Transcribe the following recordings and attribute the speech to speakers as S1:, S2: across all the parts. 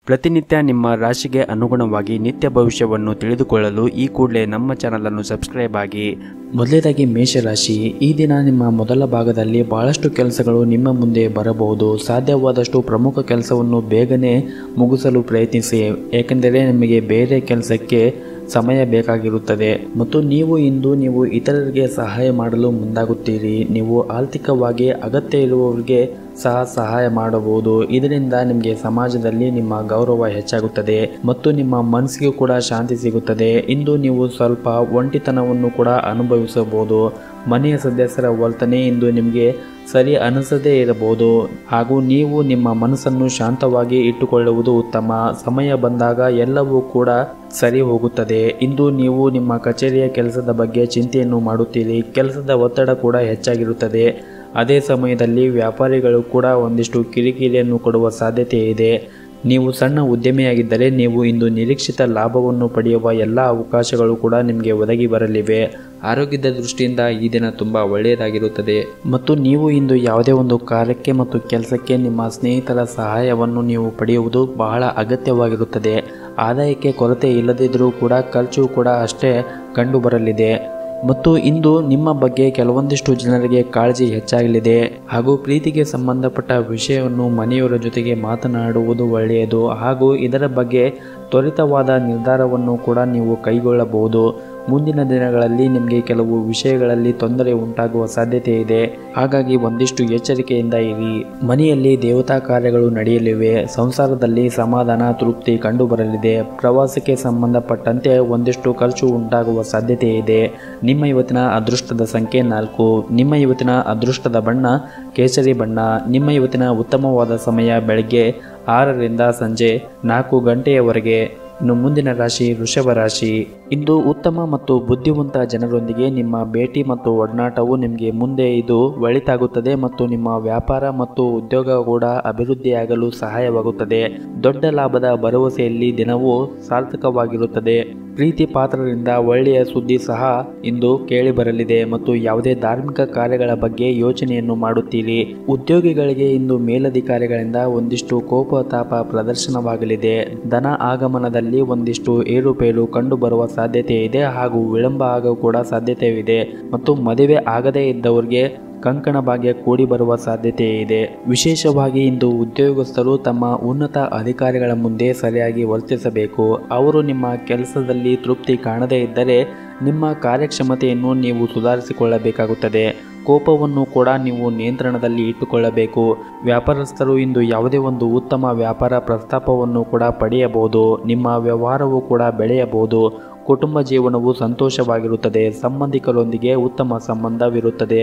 S1: ಪ್ರತಿನಿತ್ಯ ನಿಮ್ಮ ರಾಶಿಗೆ ಅನುಗುಣವಾಗಿ ನಿತ್ಯ ಭವಿಷ್ಯವನ್ನು ತಿಳಿದುಕೊಳ್ಳಲು ಈ ಕೂಡಲೇ ನಮ್ಮ ಚಾನಲನ್ನು ಸಬ್ಸ್ಕ್ರೈಬ್ ಆಗಿ. ಮೊದಲನೇದಾಗಿ ಮೇಷರಾಶಿ, ಈ ದಿನ ನಿಮ್ಮ ಮೊದಲ ಭಾಗದಲ್ಲಿ ಬಹಳಷ್ಟು ಕೆಲಸಗಳು ನಿಮ್ಮ ಮುಂದೆ ಬರಬಹುದು. ಸಾಧ್ಯವಾದಷ್ಟು ಪ್ರಮುಖ ಕೆಲಸವನ್ನು ಬೇಗನೆ ಮುಗಿಸಲು ಪ್ರಯತ್ನಿಸಿ, ಏಕೆಂದರೆ ನಿಮಗೆ ಬೇರೆ ಕೆಲಸಕ್ಕೆ ಸಮಯ ಬೇಕಾಗಿರುತ್ತದೆ ಮತ್ತು ನೀವು ಇತರರಿಗೆ ಸಹಾಯ ಮಾಡಲು ಮುಂದಾಗುತ್ತೀರಿ. ನೀವು ಆರ್ಥಿಕವಾಗಿ ಅಗತ್ಯ ಇರುವವರಿಗೆ ಸಹಾಯ ಮಾಡಬಹುದು. ಇದರಿಂದ ನಿಮಗೆ ಸಮಾಜದಲ್ಲಿ ನಿಮ್ಮ ಗೌರವ ಹೆಚ್ಚಾಗುತ್ತದೆ ಮತ್ತು ನಿಮ್ಮ ಮನಸ್ಸಿಗೂ ಕೂಡ ಶಾಂತಿ ಸಿಗುತ್ತದೆ. ಇಂದು ನೀವು ಸ್ವಲ್ಪ ಒಂಟಿತನವನ್ನು ಕೂಡ ಅನುಭವಿಸಬಹುದು. ಮನೆಯ ಸದಸ್ಯರ ವರ್ತನೆ ಇಂದು ನಿಮಗೆ ಸರಿ ಅನಿಸದೇ ಇರಬಹುದು ಹಾಗೂ ನೀವು ನಿಮ್ಮ ಮನಸ್ಸನ್ನು ಶಾಂತವಾಗಿ ಇಟ್ಟುಕೊಳ್ಳುವುದು ಉತ್ತಮ. ಸಮಯ ಬಂದಾಗ ಎಲ್ಲವೂ ಕೂಡ ಸರಿ ಹೋಗುತ್ತದೆ. ಇಂದು ನೀವು ನಿಮ್ಮ ಕಚೇರಿಯ ಕೆಲಸದ ಬಗ್ಗೆ ಚಿಂತೆಯನ್ನು ಮಾಡುತ್ತೀರಿ. ಕೆಲಸದ ಒತ್ತಡ ಕೂಡ ಹೆಚ್ಚಾಗಿರುತ್ತದೆ. ಅದೇ ಸಮಯದಲ್ಲಿ ವ್ಯಾಪಾರಿಗಳು ಕೂಡ ಒಂದಿಷ್ಟು ಕಿರಿಕಿರಿಯನ್ನು ಕೊಡುವ ಸಾಧ್ಯತೆ ಇದೆ. ನೀವು ಸಣ್ಣ ಉದ್ಯಮಿಯಾಗಿದ್ದರೆ ನೀವು ಇಂದು ನಿರೀಕ್ಷಿತ ಲಾಭವನ್ನು ಪಡೆಯುವ ಎಲ್ಲ ಅವಕಾಶಗಳು ಕೂಡ ನಿಮಗೆ ಒದಗಿ ಬರಲಿವೆ. ಆರೋಗ್ಯದ ದೃಷ್ಟಿಯಿಂದ ಈ ದಿನ ತುಂಬ ಒಳ್ಳೆಯದಾಗಿರುತ್ತದೆ ಮತ್ತು ನೀವು ಇಂದು ಯಾವುದೇ ಒಂದು ಕಾರ್ಯಕ್ಕೆ ಮತ್ತು ಕೆಲಸಕ್ಕೆ ನಿಮ್ಮ ಸ್ನೇಹಿತರ ಸಹಾಯವನ್ನು ನೀವು ಪಡೆಯುವುದು ಬಹಳ ಅಗತ್ಯವಾಗಿರುತ್ತದೆ. ಆದಾಯಕ್ಕೆ ಕೊರತೆ ಇಲ್ಲದಿದ್ದರೂ ಕೂಡ ಖರ್ಚು ಕೂಡ ಅಷ್ಟೇ ಕಂಡು ಬರಲಿದೆ ಮತ್ತು ಇಂದು ನಿಮ್ಮ ಬಗ್ಗೆ ಕೆಲವೊಂದಿಷ್ಟು ಜನರಿಗೆ ಕಾಳಜಿ ಹೆಚ್ಚಾಗಲಿದೆ ಹಾಗೂ ಪ್ರೀತಿಗೆ ಸಂಬಂಧಪಟ್ಟ ವಿಷಯವನ್ನು ಮನೆಯವರ ಜೊತೆಗೆ ಮಾತನಾಡುವುದು ಒಳ್ಳೆಯದು ಹಾಗೂ ಇದರ ಬಗ್ಗೆ ತ್ವರಿತವಾದ ನಿರ್ಧಾರವನ್ನು ಕೂಡ ನೀವು ಕೈಗೊಳ್ಳಬಹುದು. ಮುಂದಿನ ದಿನಗಳಲ್ಲಿ ನಿಮಗೆ ಕೆಲವು ವಿಷಯಗಳಲ್ಲಿ ತೊಂದರೆ ಉಂಟಾಗುವ ಸಾಧ್ಯತೆ ಇದೆ, ಹಾಗಾಗಿ ಒಂದಿಷ್ಟು ಎಚ್ಚರಿಕೆಯಿಂದ ಇರಿ. ಮನೆಯಲ್ಲಿ ದೇವತಾ ಕಾರ್ಯಗಳು ನಡೆಯಲಿವೆ. ಸಂಸಾರದಲ್ಲಿ ಸಮಾಧಾನ ತೃಪ್ತಿ ಕಂಡು ಬರಲಿದೆ. ಪ್ರವಾಸಕ್ಕೆ ಸಂಬಂಧಪಟ್ಟಂತೆ ಒಂದಿಷ್ಟು ಖರ್ಚು ಉಂಟಾಗುವ ಸಾಧ್ಯತೆ ಇದೆ. ನಿಮ್ಮ ಇವತ್ತಿನ ಅದೃಷ್ಟದ ಸಂಖ್ಯೆ 4. ನಿಮ್ಮ ಇವತ್ತಿನ ಅದೃಷ್ಟದ ಬಣ್ಣ ಕೇಸರಿ ಬಣ್ಣ. ನಿಮ್ಮ ಇವತ್ತಿನ ಉತ್ತಮವಾದ ಸಮಯ ಬೆಳಗ್ಗೆ 6ರಿಂದ ಸಂಜೆ 4 ಗಂಟೆಯವರೆಗೆ. ಇನ್ನು ಮುಂದಿನ ರಾಶಿ ವೃಷಭ ರಾಶಿ. ಇಂದು ಉತ್ತಮ ಮತ್ತು ಬುದ್ಧಿವಂತ ಜನರೊಂದಿಗೆ ನಿಮ್ಮ ಭೇಟಿ ಮತ್ತು ಒಡನಾಟವು ನಿಮಗೆ ಮುಂದೆ ಇದು ಒಳಿತಾಗುತ್ತದೆ ಮತ್ತು ನಿಮ್ಮ ವ್ಯಾಪಾರ ಮತ್ತು ಉದ್ಯೋಗ ಕೂಡ ಅಭಿವೃದ್ಧಿಯಾಗಲು ಸಹಾಯವಾಗುತ್ತದೆ. ದೊಡ್ಡ ಲಾಭದ ಭರವಸೆಯಲ್ಲಿ ದಿನವೂ ಸಾರ್ಥಕವಾಗಿರುತ್ತದೆ. ಪ್ರೀತಿ ಪಾತ್ರರಿಂದ ಒಳ್ಳೆಯ ಸುದ್ದಿ ಸಹ ಇಂದು ಕೇಳಿ ಬರಲಿದೆ ಮತ್ತು ಯಾವುದೇ ಧಾರ್ಮಿಕ ಕಾರ್ಯಗಳ ಬಗ್ಗೆ ಯೋಚನೆಯನ್ನು ಮಾಡುತ್ತೀರಿ. ಉದ್ಯೋಗಿಗಳಿಗೆ ಇಂದು ಮೇಲಧಿಕಾರಿಗಳಿಂದ ಒಂದಿಷ್ಟು ಕೋಪತಾಪ ಪ್ರದರ್ಶನವಾಗಲಿದೆ. ಧನ ಆಗಮನದಲ್ಲಿ ಒಂದಿಷ್ಟು ಏರುಪೇರು ಕಂಡು ಬರುವ ಸಾಧ್ಯತೆ ಇದೆ ಹಾಗೂ ವಿಳಂಬ ಆಗೋ ಕೂಡ ಸಾಧ್ಯತೆ ಇದೆ ಮತ್ತು ಮದುವೆ ಆಗದೇ ಇದ್ದವರಿಗೆ ಕಂಕಣ ಭಾಗ್ಯ ಕೂಡಿ ಬರುವ ಸಾಧ್ಯತೆ ಇದೆ. ವಿಶೇಷವಾಗಿ ಇಂದು ಉದ್ಯೋಗಸ್ಥರು ತಮ್ಮ ಉನ್ನತ ಅಧಿಕಾರಿಗಳ ಮುಂದೆ ಸರಿಯಾಗಿ ವರ್ತಿಸಬೇಕು. ಅವರು ನಿಮ್ಮ ಕೆಲಸದಲ್ಲಿ ತೃಪ್ತಿ ಕಾಣದೇ ಇದ್ದರೆ ನಿಮ್ಮ ಕಾರ್ಯಕ್ಷಮತೆಯನ್ನು ನೀವು ಸುಧಾರಿಸಿಕೊಳ್ಳಬೇಕಾಗುತ್ತದೆ. ಕೋಪವನ್ನು ಕೂಡ ನೀವು ನಿಯಂತ್ರಣದಲ್ಲಿ ಇಟ್ಟುಕೊಳ್ಳಬೇಕು. ವ್ಯಾಪಾರಸ್ಥರು ಇಂದು ಯಾವುದೇ ಒಂದು ಉತ್ತಮ ವ್ಯಾಪಾರ ಪ್ರಸ್ತಾಪವನ್ನು ಕೂಡ ಪಡೆಯಬಹುದು. ನಿಮ್ಮ ವ್ಯವಹಾರವು ಕೂಡ ಬೆಳೆಯಬಹುದು. ಕುಟುಂಬ ಜೀವನವು ಸಂತೋಷವಾಗಿರುತ್ತದೆ. ಸಂಬಂಧಿಕರೊಂದಿಗೆ ಉತ್ತಮ ಸಂಬಂಧವಿರುತ್ತದೆ.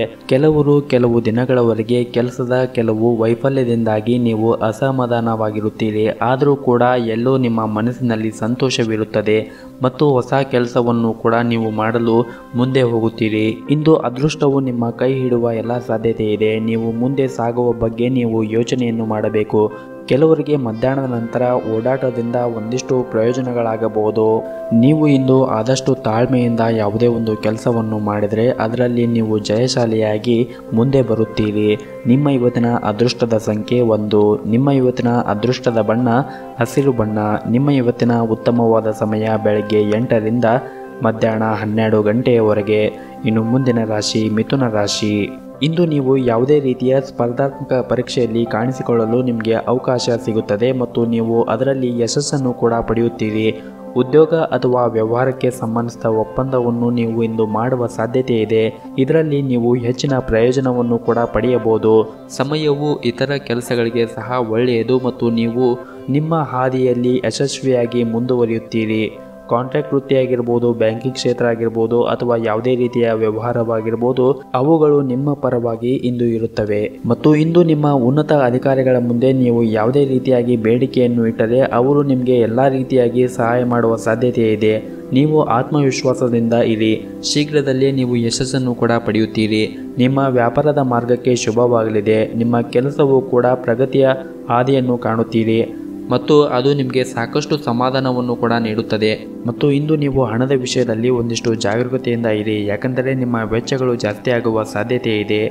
S1: ಕೆಲವು ದಿನಗಳವರೆಗೆ ಕೆಲಸದ ಕೆಲವು ವೈಫಲ್ಯದಿಂದಾಗಿ ನೀವು ಅಸಮಾಧಾನವಾಗಿರುತ್ತೀರಿ. ಆದರೂ ಕೂಡ ಎಲ್ಲೋ ನಿಮ್ಮ ಮನಸ್ಸಿನಲ್ಲಿ ಸಂತೋಷವಿರುತ್ತದೆ ಮತ್ತು ಹೊಸ ಕೆಲಸವನ್ನು ಕೂಡ ನೀವು ಮಾಡಲು ಮುಂದೆ ಹೋಗುತ್ತೀರಿ. ಇಂದು ಅದೃಷ್ಟವು ನಿಮ್ಮ ಕೈ ಹಿಡುವ ಎಲ್ಲ ಸಾಧ್ಯತೆ ಇದೆ. ನೀವು ಮುಂದೆ ಸಾಗುವ ಬಗ್ಗೆ ನೀವು ಯೋಚನೆಯನ್ನು ಮಾಡಬೇಕು. ಕೆಲವರಿಗೆ ಮಧ್ಯಾಹ್ನದ ನಂತರ ಓಡಾಟದಿಂದ ಒಂದಿಷ್ಟು ಪ್ರಯೋಜನಗಳಾಗಬಹುದು. ನೀವು ಇಂದು ಆದಷ್ಟು ತಾಳ್ಮೆಯಿಂದ ಯಾವುದೇ ಒಂದು ಕೆಲಸವನ್ನು ಮಾಡಿದರೆ ಅದರಲ್ಲಿ ನೀವು ಜಯಶಾಲಿಯಾಗಿ ಮುಂದೆ ಬರುತ್ತೀರಿ. ನಿಮ್ಮ ಇವತ್ತಿನ ಅದೃಷ್ಟದ ಸಂಖ್ಯೆ 1. ನಿಮ್ಮ ಇವತ್ತಿನ ಅದೃಷ್ಟದ ಬಣ್ಣ ಹಸಿರು ಬಣ್ಣ. ನಿಮ್ಮ ಇವತ್ತಿನ ಉತ್ತಮವಾದ ಸಮಯ ಬೆಳಗ್ಗೆ 8ರಿಂದ ಮಧ್ಯಾಹ್ನ 12 ಗಂಟೆಯವರೆಗೆ. ಇನ್ನು ಮುಂದಿನ ರಾಶಿ ಮಿಥುನ ರಾಶಿ. ಇಂದು ನೀವು ಯಾವುದೇ ರೀತಿಯ ಸ್ಪರ್ಧಾತ್ಮಕ ಪರೀಕ್ಷೆಯಲ್ಲಿ ಕಾಣಿಸಿಕೊಳ್ಳಲು ನಿಮಗೆ ಅವಕಾಶ ಸಿಗುತ್ತದೆ ಮತ್ತು ನೀವು ಅದರಲ್ಲಿ ಯಶಸ್ಸನ್ನು ಕೂಡ ಪಡೆಯುತ್ತೀರಿ. ಉದ್ಯೋಗ ಅಥವಾ ವ್ಯವಹಾರಕ್ಕೆ ಸಂಬಂಧಿಸಿದ ಒಪ್ಪಂದವನ್ನು ನೀವು ಇಂದು ಮಾಡುವ ಸಾಧ್ಯತೆ ಇದೆ. ಇದರಲ್ಲಿ ನೀವು ಹೆಚ್ಚಿನ ಪ್ರಯೋಜನವನ್ನು ಕೂಡ ಪಡೆಯಬಹುದು. ಸಮಯವು ಇತರ ಕೆಲಸಗಳಿಗೆ ಸಹ ಒಳ್ಳೆಯದು ಮತ್ತು ನೀವು ನಿಮ್ಮ ಹಾದಿಯಲ್ಲಿ ಯಶಸ್ವಿಯಾಗಿ ಮುಂದುವರಿಯುತ್ತೀರಿ. ಕಾಂಟ್ರಾಕ್ಟ್ ವೃತ್ತಿಯಾಗಿರ್ಬೋದು, ಬ್ಯಾಂಕಿಂಗ್ ಕ್ಷೇತ್ರ ಆಗಿರ್ಬೋದು ಅಥವಾ ಯಾವುದೇ ರೀತಿಯ ವ್ಯವಹಾರವಾಗಿರ್ಬೋದು, ಅವುಗಳು ನಿಮ್ಮ ಪರವಾಗಿ ಇಂದು ಇರುತ್ತವೆ ಮತ್ತು ಇಂದು ನಿಮ್ಮ ಉನ್ನತ ಅಧಿಕಾರಿಗಳ ಮುಂದೆ ನೀವು ಯಾವುದೇ ರೀತಿಯಾಗಿ ಬೇಡಿಕೆಯನ್ನು ಇಟ್ಟರೆ ಅವರು ನಿಮಗೆ ಎಲ್ಲ ರೀತಿಯಾಗಿ ಸಹಾಯ ಮಾಡುವ ಸಾಧ್ಯತೆ ಇದೆ. ನೀವು ಆತ್ಮವಿಶ್ವಾಸದಿಂದ ಇರಿ. ಶೀಘ್ರದಲ್ಲೇ ನೀವು ಯಶಸ್ಸನ್ನು ಕೂಡ ಪಡೆಯುತ್ತೀರಿ. ನಿಮ್ಮ ವ್ಯಾಪಾರದ ಮಾರ್ಗಕ್ಕೆ ಶುಭವಾಗಲಿದೆ. ನಿಮ್ಮ ಕೆಲಸವು ಕೂಡ ಪ್ರಗತಿಯ ಹಾದಿಯನ್ನು ಕಾಣುತ್ತೀರಿ ಮತ್ತು ಅದು ನಿಮಗೆ ಸಾಕಷ್ಟು ಸಮಾಧಾನವನ್ನು ಕೂಡ ನೀಡುತ್ತದೆ. ಮತ್ತು ಇಂದು ನೀವು ಹಣದ ವಿಷಯದಲ್ಲಿ ಒಂದಿಷ್ಟು ಜಾಗರೂಕತೆಯಿಂದ ಇರಿ, ಯಾಕಂದರೆ ನಿಮ್ಮ ವೆಚ್ಚಗಳು ಜಾಸ್ತಿ ಆಗುವ ಸಾಧ್ಯತೆ ಇದೆ.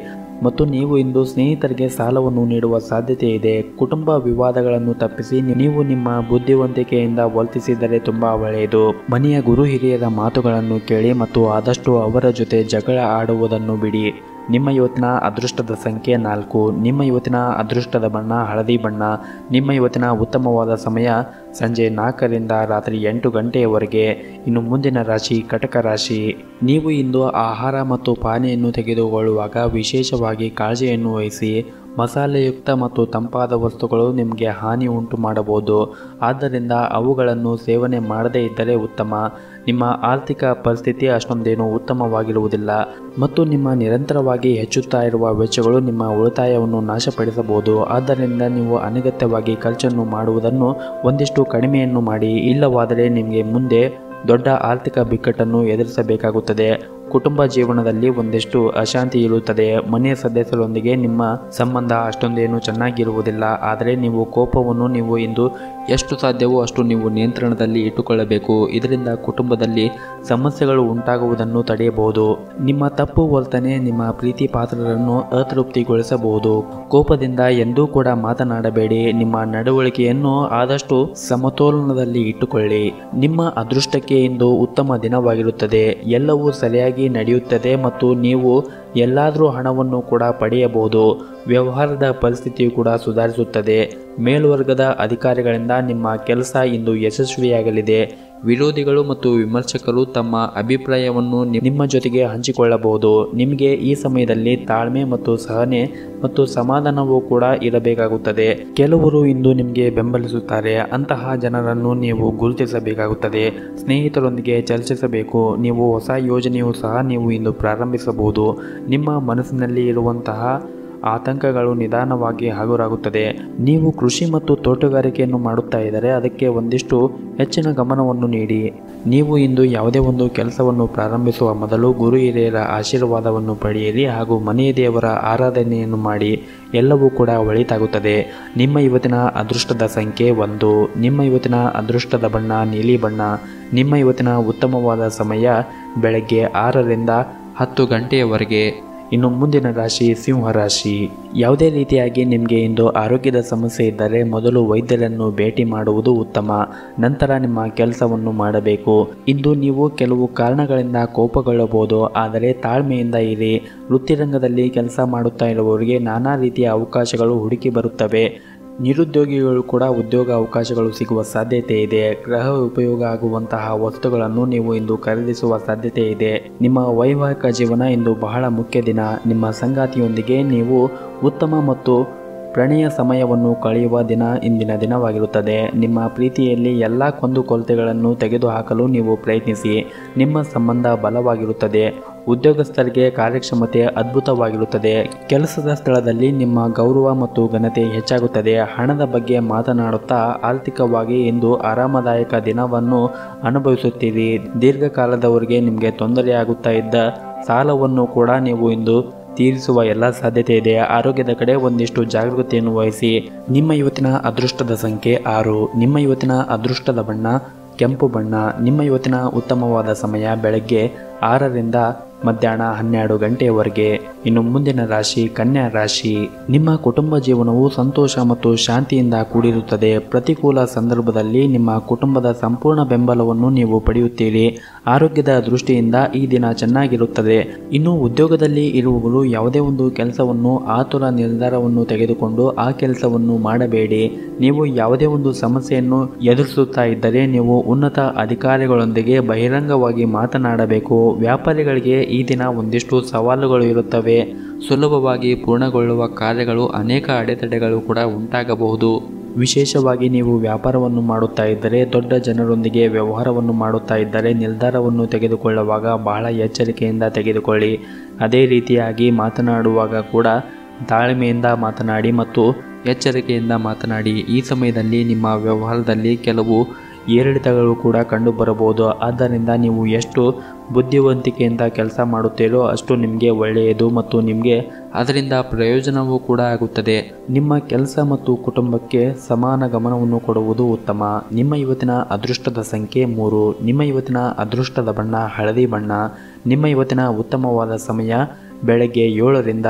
S1: ಮತ್ತು ನೀವು ಇಂದು ಸ್ನೇಹಿತರಿಗೆ ಸಾಲವನ್ನು ನೀಡುವ ಸಾಧ್ಯತೆ ಇದೆ. ಕುಟುಂಬ ವಿವಾದಗಳನ್ನು ತಪ್ಪಿಸಿ ನೀವು ನಿಮ್ಮ ಬುದ್ಧಿವಂತಿಕೆಯಿಂದ ವರ್ತಿಸಿದರೆ ತುಂಬಾ ಒಳ್ಳೆಯದು. ಮನೆಯ ಗುರು ಹಿರಿಯರ ಮಾತುಗಳನ್ನು ಕೇಳಿ ಮತ್ತು ಆದಷ್ಟು ಅವರ ಜೊತೆ ಜಗಳ ಆಡುವುದನ್ನು ಬಿಡಿ. ನಿಮ್ಮ ಇವತ್ತಿನ ಅದೃಷ್ಟದ ಸಂಖ್ಯೆ 4. ನಿಮ್ಮ ಇವತ್ತಿನ ಅದೃಷ್ಟದ ಬಣ್ಣ ಹಳದಿ ಬಣ್ಣ. ನಿಮ್ಮ ಇವತ್ತಿನ ಉತ್ತಮವಾದ ಸಮಯ ಸಂಜೆ 4ರಿಂದ ರಾತ್ರಿ 8 ಗಂಟೆಯವರೆಗೆ. ಇನ್ನು ಮುಂದಿನ ರಾಶಿ ಕಟಕ ರಾಶಿ. ನೀವು ಇಂದು ಆಹಾರ ಮತ್ತು ಪಾನೀಯನ್ನು ತೆಗೆದುಕೊಳ್ಳುವಾಗ ವಿಶೇಷವಾಗಿ ಕಾಳಜಿಯನ್ನು ವಹಿಸಿ. ಮಸಾಲೆಯುಕ್ತ ಮತ್ತು ತಂಪಾದ ವಸ್ತುಗಳು ನಿಮಗೆ ಹಾನಿ ಉಂಟು ಮಾಡಬಹುದು, ಆದ್ದರಿಂದ ಅವುಗಳನ್ನು ಸೇವನೆ ಮಾಡದೇ ಇದ್ದರೆ ಉತ್ತಮ. ನಿಮ್ಮ ಆರ್ಥಿಕ ಪರಿಸ್ಥಿತಿ ಅಷ್ಟೊಂದೇನು ಉತ್ತಮವಾಗಿರುವುದಿಲ್ಲ ಮತ್ತು ನಿಮ್ಮ ನಿರಂತರವಾಗಿ ಹೆಚ್ಚುತ್ತಾ ಇರುವ ವೆಚ್ಚಗಳು ನಿಮ್ಮ ಉಳಿತಾಯವನ್ನು ನಾಶಪಡಿಸಬಹುದು. ಆದ್ದರಿಂದ ನೀವು ಅನಗತ್ಯವಾಗಿ ಖರ್ಚನ್ನು ಮಾಡುವುದನ್ನು ಒಂದಿಷ್ಟು ಕಡಿಮೆಯನ್ನು ಮಾಡಿ, ಇಲ್ಲವಾದರೆ ನಿಮಗೆ ಮುಂದೆ ದೊಡ್ಡ ಆರ್ಥಿಕ ಬಿಕ್ಕಟ್ಟನ್ನು ಎದುರಿಸಬೇಕಾಗುತ್ತದೆ. ಕುಟುಂಬ ಜೀವನದಲ್ಲಿ ಒಂದಿಷ್ಟು ಅಶಾಂತಿ ಇರುತ್ತದೆ. ಮನೆಯ ಸದಸ್ಯರೊಂದಿಗೆ ನಿಮ್ಮ ಸಂಬಂಧ ಅಷ್ಟೊಂದೇನು ಚೆನ್ನಾಗಿರುವುದಿಲ್ಲ. ಆದರೆ ನೀವು ಕೋಪವನ್ನು ನೀವು ಇಂದು ಎಷ್ಟು ಸಾಧ್ಯವೋ ಅಷ್ಟು ನೀವು ನಿಯಂತ್ರಣದಲ್ಲಿ ಇಟ್ಟುಕೊಳ್ಳಬೇಕು. ಇದರಿಂದ ಕುಟುಂಬದಲ್ಲಿ ಸಮಸ್ಯೆಗಳು ಉಂಟಾಗುವುದನ್ನು ತಡೆಯಬಹುದು. ನಿಮ್ಮ ತಪ್ಪು ವರ್ತನೆ ನಿಮ್ಮ ಪ್ರೀತಿ ಪಾತ್ರರನ್ನು ಅತೃಪ್ತಿಗೊಳಿಸಬಹುದು. ಕೋಪದಿಂದ ಎಂದೂ ಕೂಡ ಮಾತನಾಡಬೇಡಿ. ನಿಮ್ಮ ನಡವಳಿಕೆಯನ್ನು ಆದಷ್ಟು ಸಮತೋಲನದಲ್ಲಿ ಇಟ್ಟುಕೊಳ್ಳಿ. ನಿಮ್ಮ ಅದೃಷ್ಟಕ್ಕೆ ಇಂದು ಉತ್ತಮ ದಿನವಾಗಿರುತ್ತದೆ. ಎಲ್ಲವೂ ಸರಿಯಾಗಿ ನಡೆಯುತ್ತದೆ ಮತ್ತು ನೀವು ಎಲ್ಲಾದರೂ ಹಣವನ್ನು ಕೂಡ ಪಡೆಯಬಹುದು. ವ್ಯವಹಾರದ ಪರಿಸ್ಥಿತಿಯು ಕೂಡ ಸುಧಾರಿಸುತ್ತದೆ. ಮೇಲ್ವರ್ಗದ ಅಧಿಕಾರಿಗಳಿಂದ ನಿಮ್ಮ ಕೆಲಸ ಇಂದು ಯಶಸ್ವಿಯಾಗಲಿದೆ. ವಿರೋಧಿಗಳು ಮತ್ತು ವಿಮರ್ಶಕರು ತಮ್ಮ ಅಭಿಪ್ರಾಯವನ್ನು ನಿಮ್ಮ ಜೊತೆಗೆ ಹಂಚಿಕೊಳ್ಳಬಹುದು. ನಿಮಗೆ ಈ ಸಮಯದಲ್ಲಿ ತಾಳ್ಮೆ ಮತ್ತು ಸಹನೆ ಮತ್ತು ಸಮಾಧಾನವೂ ಕೂಡ ಇರಬೇಕಾಗುತ್ತದೆ. ಕೆಲವರು ಇಂದು ನಿಮಗೆ ಬೆಂಬಲಿಸುತ್ತಾರೆ. ಅಂತಹ ಜನರನ್ನು ನೀವು ಗುರುತಿಸಬೇಕಾಗುತ್ತದೆ. ಸ್ನೇಹಿತರೊಂದಿಗೆ ಚರ್ಚಿಸಬೇಕು. ನೀವು ಹೊಸ ಯೋಜನೆಯೂ ಸಹ ನೀವು ಇಂದು ಪ್ರಾರಂಭಿಸಬಹುದು. ನಿಮ್ಮ ಮನಸ್ಸಿನಲ್ಲಿ ಇರುವಂತಹ ಆತಂಕಗಳು ನಿಧಾನವಾಗಿ ಹಗುರಾಗುತ್ತದೆ. ನೀವು ಕೃಷಿ ಮತ್ತು ತೋಟಗಾರಿಕೆಯನ್ನು ಮಾಡುತ್ತಾ ಇದ್ದರೆ ಅದಕ್ಕೆ ಒಂದಿಷ್ಟು ಹೆಚ್ಚಿನ ಗಮನವನ್ನು ನೀಡಿ. ನೀವು ಇಂದು ಯಾವುದೇ ಒಂದು ಕೆಲಸವನ್ನು ಪ್ರಾರಂಭಿಸುವ ಮೊದಲು ಗುರು ಹಿರಿಯರ ಆಶೀರ್ವಾದವನ್ನು ಪಡೆಯಿರಿ ಹಾಗೂ ಮನೆಯ ದೇವರ ಆರಾಧನೆಯನ್ನು ಮಾಡಿ. ಎಲ್ಲವೂ ಕೂಡ ಒಳಿತಾಗುತ್ತದೆ. ನಿಮ್ಮ ಇವತ್ತಿನ ಅದೃಷ್ಟದ ಸಂಖ್ಯೆ 1. ನಿಮ್ಮ ಇವತ್ತಿನ ಅದೃಷ್ಟದ ಬಣ್ಣ ನೀಲಿ ಬಣ್ಣ. ನಿಮ್ಮ ಇವತ್ತಿನ ಉತ್ತಮವಾದ ಸಮಯ ಬೆಳಗ್ಗೆ 6ರಿಂದ 10 ಗಂಟೆಯವರೆಗೆ. ಇನ್ನು ಮುಂದಿನ ರಾಶಿ ಸಿಂಹ ರಾಶಿ. ಯಾವುದೇ ರೀತಿಯಾಗಿ ನಿಮಗೆ ಇಂದು ಆರೋಗ್ಯದ ಸಮಸ್ಯೆ ಇದ್ದರೆ ಮೊದಲು ವೈದ್ಯರನ್ನು ಭೇಟಿ ಮಾಡುವುದು ಉತ್ತಮ. ನಂತರ ನಿಮ್ಮ ಕೆಲಸವನ್ನು ಮಾಡಬೇಕು. ಇಂದು ನೀವು ಕೆಲವು ಕಾರಣಗಳಿಂದ ಕೋಪಗೊಳ್ಳಬಹುದು, ಆದರೆ ತಾಳ್ಮೆಯಿಂದ ಇರಿ. ವೃತ್ತಿರಂಗದಲ್ಲಿ ಕೆಲಸ ಮಾಡುತ್ತಾ ಇರುವವರಿಗೆ ನಾನಾ ರೀತಿಯ ಅವಕಾಶಗಳು ಹುಡುಕಿ ಬರುತ್ತವೆ. ನಿರುದ್ಯೋಗಿಗಳು ಕೂಡ ಉದ್ಯೋಗ ಅವಕಾಶಗಳು ಸಿಗುವ ಸಾಧ್ಯತೆ ಇದೆ. ಗೃಹ ಉಪಯೋಗ ಆಗುವಂತಹ ವಸ್ತುಗಳನ್ನು ನೀವು ಇಂದು ಖರೀದಿಸುವ ಸಾಧ್ಯತೆ ಇದೆ. ನಿಮ್ಮ ವೈವಾಹಿಕ ಜೀವನ ಇಂದು ಬಹಳ ಮುಖ್ಯ ದಿನ. ನಿಮ್ಮ ಸಂಗಾತಿಯೊಂದಿಗೆ ನೀವು ಉತ್ತಮ ಮತ್ತು ಪ್ರಣಯ ಸಮಯವನ್ನು ಕಳೆಯುವ ದಿನ ಇಂದಿನ ದಿನವಾಗಿರುತ್ತದೆ. ನಿಮ್ಮ ಪ್ರೀತಿಯಲ್ಲಿ ಎಲ್ಲ ಕುಂದುಕೊರತೆಗಳನ್ನು ತೆಗೆದುಹಾಕಲು ನೀವು ಪ್ರಯತ್ನಿಸಿ. ನಿಮ್ಮ ಸಂಬಂಧ ಬಲವಾಗಿರುತ್ತದೆ. ಉದ್ಯೋಗಸ್ಥರಿಗೆ ಕಾರ್ಯಕ್ಷಮತೆ ಅದ್ಭುತವಾಗಿರುತ್ತದೆ. ಕೆಲಸದ ಸ್ಥಳದಲ್ಲಿ ನಿಮ್ಮ ಗೌರವ ಮತ್ತು ಘನತೆ ಹೆಚ್ಚಾಗುತ್ತದೆ. ಹಣದ ಬಗ್ಗೆ ಮಾತನಾಡುತ್ತಾ ಆರ್ಥಿಕವಾಗಿ ಇಂದು ಆರಾಮದಾಯಕ ದಿನವನ್ನು ಅನುಭವಿಸುತ್ತೀರಿ. ದೀರ್ಘಕಾಲದವರೆಗೆ ನಿಮಗೆ ತೊಂದರೆಯಾಗುತ್ತಾ ಇದ್ದ ಸಾಲವನ್ನು ಕೂಡ ನೀವು ಇಂದು ತೀರಿಸುವ ಎಲ್ಲ ಸಾಧ್ಯತೆ ಇದೆ. ಆರೋಗ್ಯದ ಕಡೆ ಒಂದಿಷ್ಟು ಜಾಗೃತಿಯನ್ನು ವಹಿಸಿ. ನಿಮ್ಮ ಇವತ್ತಿನ ಅದೃಷ್ಟದ ಸಂಖ್ಯೆ 6. ನಿಮ್ಮ ಇವತ್ತಿನ ಅದೃಷ್ಟದ ಬಣ್ಣ ಕೆಂಪು ಬಣ್ಣ. ನಿಮ್ಮ ಇವತ್ತಿನ ಉತ್ತಮವಾದ ಸಮಯ ಬೆಳಗ್ಗೆ 6ರಿಂದ ಮಧ್ಯಾಹ್ನ 12 ಗಂಟೆಯವರೆಗೆ. ಇನ್ನು ಮುಂದಿನ ರಾಶಿ ಕನ್ಯಾ ರಾಶಿ. ನಿಮ್ಮ ಕುಟುಂಬ ಜೀವನವು ಸಂತೋಷ ಮತ್ತು ಶಾಂತಿಯಿಂದ ಕೂಡಿರುತ್ತದೆ. ಪ್ರತಿಕೂಲ ಸಂದರ್ಭದಲ್ಲಿ ನಿಮ್ಮ ಕುಟುಂಬದ ಸಂಪೂರ್ಣ ಬೆಂಬಲವನ್ನು ನೀವು ಪಡೆಯುತ್ತೀರಿ. ಆರೋಗ್ಯದ ದೃಷ್ಟಿಯಿಂದ ಈ ದಿನ ಚೆನ್ನಾಗಿರುತ್ತದೆ. ಇನ್ನು ಉದ್ಯೋಗದಲ್ಲಿ ಇರುವವರು ಯಾವುದೇ ಒಂದು ಕೆಲಸವನ್ನು ಆತುರ ನಿರ್ಧಾರವನ್ನು ತೆಗೆದುಕೊಂಡು ಆ ಕೆಲಸವನ್ನು ಮಾಡಬೇಡಿ. ನೀವು ಯಾವುದೇ ಒಂದು ಸಮಸ್ಯೆಯನ್ನು ಎದುರಿಸುತ್ತಾ ಇದ್ದರೆ ನೀವು ಉನ್ನತ ಅಧಿಕಾರಿಗಳೊಂದಿಗೆ ಬಹಿರಂಗವಾಗಿ ಮಾತನಾಡಬೇಕು. ವ್ಯಾಪಾರಿಗಳಿಗೆ ಈ ದಿನ ಒಂದಿಷ್ಟು ಸವಾಲುಗಳು ಇರುತ್ತವೆ. ಸುಲಭವಾಗಿ ಪೂರ್ಣಗೊಳ್ಳುವ ಕಾರ್ಯಗಳು ಅನೇಕ ಅಡೆತಡೆಗಳು ಕೂಡ ಉಂಟಾಗಬಹುದು. ವಿಶೇಷವಾಗಿ ನೀವು ವ್ಯಾಪಾರವನ್ನು ಮಾಡುತ್ತಾ ಇದ್ದರೆ, ದೊಡ್ಡ ಜನರೊಂದಿಗೆ ವ್ಯವಹಾರವನ್ನು ಮಾಡುತ್ತಾ ಇದ್ದರೆ ನಿರ್ಧಾರವನ್ನು ತೆಗೆದುಕೊಳ್ಳುವಾಗ ಬಹಳ ಎಚ್ಚರಿಕೆಯಿಂದ ತೆಗೆದುಕೊಳ್ಳಿ. ಅದೇ ರೀತಿಯಾಗಿ ಮಾತನಾಡುವಾಗ ಕೂಡ ತಾಳ್ಮೆಯಿಂದ ಮಾತನಾಡಿ ಮತ್ತು ಎಚ್ಚರಿಕೆಯಿಂದ ಮಾತನಾಡಿ. ಈ ಸಮಯದಲ್ಲಿ ನಿಮ್ಮ ವ್ಯವಹಾರದಲ್ಲಿ ಕೆಲವು ಏರಿಳಿತಗಳು ಕೂಡ ಕಂಡುಬರಬಹುದು. ಆದ್ದರಿಂದ ನೀವು ಎಷ್ಟು ಬುದ್ಧಿವಂತಿಕೆಯಿಂದ ಕೆಲಸ ಮಾಡುತ್ತೀರೋ ಅಷ್ಟು ನಿಮಗೆ ಒಳ್ಳೆಯದು ಮತ್ತು ನಿಮಗೆ ಅದರಿಂದ ಪ್ರಯೋಜನವೂ ಕೂಡ ಆಗುತ್ತದೆ. ನಿಮ್ಮ ಕೆಲಸ ಮತ್ತು ಕುಟುಂಬಕ್ಕೆ ಸಮಾನ ಗಮನವನ್ನು ಕೊಡುವುದು ಉತ್ತಮ. ನಿಮ್ಮ ಇವತ್ತಿನ ಅದೃಷ್ಟದ ಸಂಖ್ಯೆ 3. ನಿಮ್ಮ ಇವತ್ತಿನ ಅದೃಷ್ಟದ ಬಣ್ಣ ಹಳದಿ ಬಣ್ಣ. ನಿಮ್ಮ ಇವತ್ತಿನ ಉತ್ತಮವಾದ ಸಮಯ ಬೆಳಗ್ಗೆ 7ರಿಂದ